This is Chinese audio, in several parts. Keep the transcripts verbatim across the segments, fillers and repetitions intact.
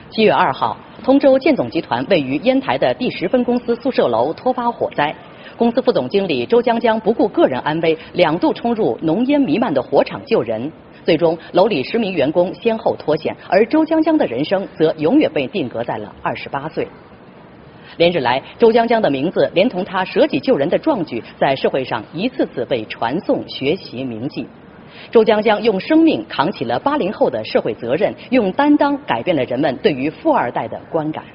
七月二号，通州建总集团位于烟台的第十分公司宿舍楼突发火灾，公司副总经理周江江不顾个人安危，两度冲入浓烟弥漫的火场救人。最终，楼里十名员工先后脱险，而周江江的人生则永远被定格在了二十八岁。连日来，周江江的名字连同他舍己救人的壮举，在社会上一次次被传颂、学习、铭记。周江江用生命扛起了八零后的社会责任，用担当改变了人们对于富二代的观感。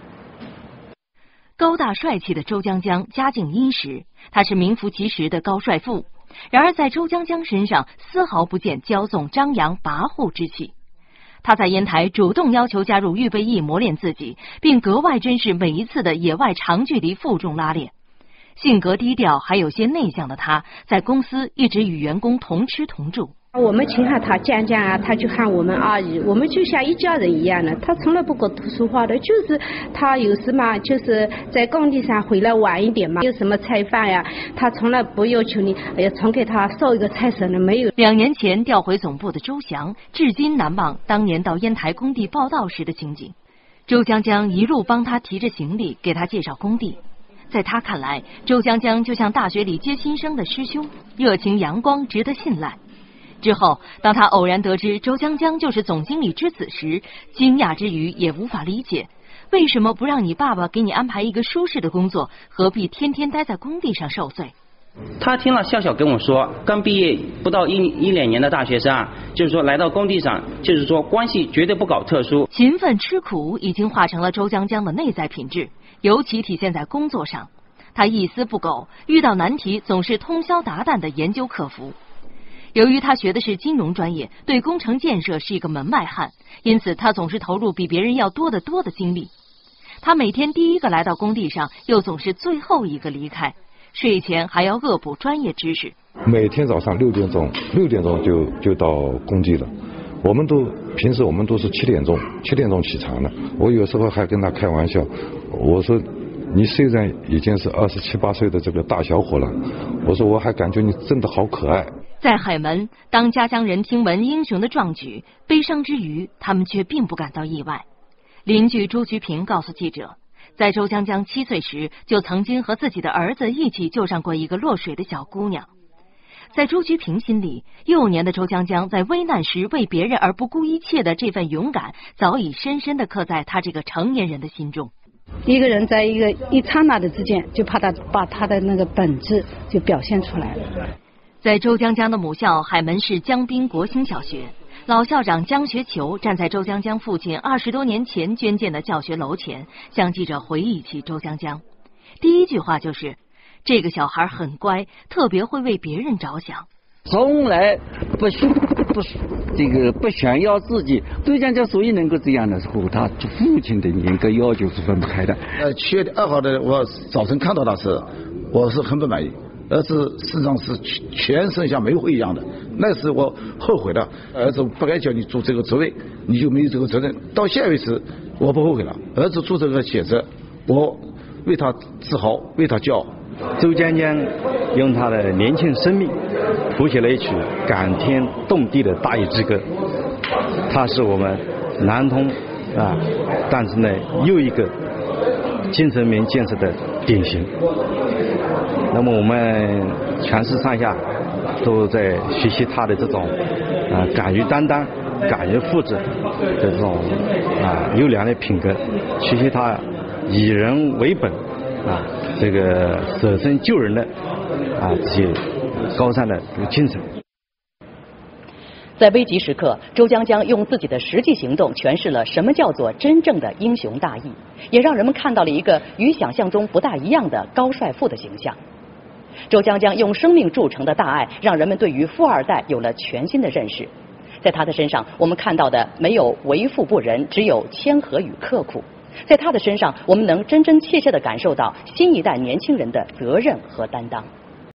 高大帅气的周江江家境殷实，他是名副其实的高帅富。然而，在周江江身上丝毫不见骄纵张扬、跋扈之气。他在烟台主动要求加入预备役磨练自己，并格外珍视每一次的野外长距离负重拉练。性格低调还有些内向的他，在公司一直与员工同吃同住。 我们请喊他江江啊，他就喊我们阿姨，我们就像一家人一样的。他从来不跟我吐俗话的，就是他有时嘛，就是在工地上回来晚一点嘛，有什么菜饭呀，他从来不要求你，哎呀，重给他烧一个菜神的没有。 两年前调回总部的周翔，至今难忘当年到烟台工地报道时的情景。周江江一路帮他提着行李，给他介绍工地。在他看来，周江江就像大学里接新生的师兄，热情阳光，值得信赖。之后，当他偶然得知周江江就是总经理之子时，惊讶之余也无法理解，为什么不让你爸爸给你安排一个舒适的工作，何必天天待在工地上受罪？ 他听了笑笑跟我说，刚毕业不到一一两年的大学生啊，就是说来到工地上，就是说关系绝对不搞特殊。 勤奋吃苦已经化成了周江江的内在品质，尤其体现在工作上。他一丝不苟，遇到难题总是通宵达旦的研究克服。由于他学的是金融专业，对工程建设是一个门外汉，因此他总是投入比别人要多得多的精力。他每天第一个来到工地上，又总是最后一个离开，睡前还要恶补专业知识。 每天早上六点钟，六点钟就就到工地了。我们都平时我们都是七点钟，七点钟起床的。我有时候还跟他开玩笑，我说你虽然已经是二十七八岁的这个大小伙了，我说我还感觉你真的好可爱。 在海门，当家乡人听闻英雄的壮举，悲伤之余，他们却并不感到意外。邻居朱菊平告诉记者，在周江江七岁时，就曾经和自己的儿子一起救上过一个落水的小姑娘。在朱菊平心里，幼年的周江江在危难时为别人而不顾一切的这份勇敢，早已深深地刻在他这个成年人的心中。 一个人在一个一刹那的之间，就怕他把他的那个本质就表现出来了。 在周江江的母校海门市江滨国兴小学，老校长江学球站在周江江父亲二十多年前捐建的教学楼前，向记者回忆起周江江。第一句话就是：这个小孩很乖，特别会为别人着想， 从来不不这个不炫耀自己。周江江所以能够这样的时候，他父亲的严格要求是分不开的。 呃，七月二号的我早晨看到他时，我是很不满意。儿子事实上是全身像煤灰一样的，那时我后悔了，儿子不该叫你做这个职位，你就没有这个责任。到现在为止，我不后悔了。儿子做这个选择，我为他自豪，为他骄傲。 周江江用他的年轻生命谱写了一曲感天动地的大义之歌，他是我们南通啊诞生的又一个精神面建设的典型。那么我们全市上下都在学习他的这种啊敢于担当、敢于负责的这种啊优良的品格，学习他以人为本啊这个舍身救人的啊这些高尚的这个精神。 在危急时刻，周江江用自己的实际行动诠释了什么叫做真正的英雄大义，也让人们看到了一个与想象中不大一样的高帅富的形象。周江江用生命铸成的大爱，让人们对于富二代有了全新的认识。在他的身上，我们看到的没有为富不仁，只有谦和与刻苦。在他的身上，我们能真真切切地感受到新一代年轻人的责任和担当。